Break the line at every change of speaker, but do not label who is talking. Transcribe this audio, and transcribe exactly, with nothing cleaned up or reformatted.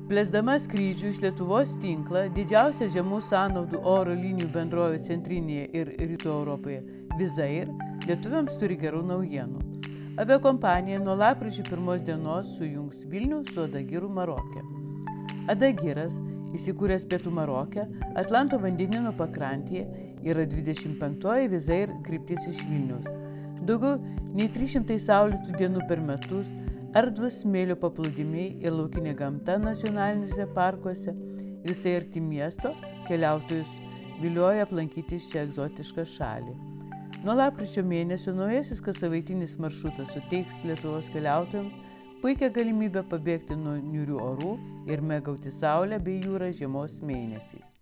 Plėsdama skrydžių iš Lietuvos tinklą, didžiausia žemų sąnaudų oro linijų bendrovė centrinėje ir rytų Europoje Wizzair lietuviams turi gerų naujienų. Aviakompanija nuo lapkričio pirmos dienos sujungs Vilnių su Adagiru Maroke. Adagiras, įsikūręs pietų Maroke, Atlanto vandenyno pakrantėje, yra dvidešimt penktoji Wizzair kryptis iš Vilniaus. Daugiau nei trys šimtai saulėtų dienų per metus, erdvus smėlio paplūdimiai ir laukinė gamta nacionaliniuose parkuose, visai arti miesto keliautojus vilioja aplankyti šią egzotišką šalį. Nuo lapkričio mėnesio naujasis kassavaitinis maršrutas suteiks Lietuvos keliautojams puikią galimybę pabėgti nuo niūrių orų ir mėgautis saulę bei jūrą žiemos mėnesiais.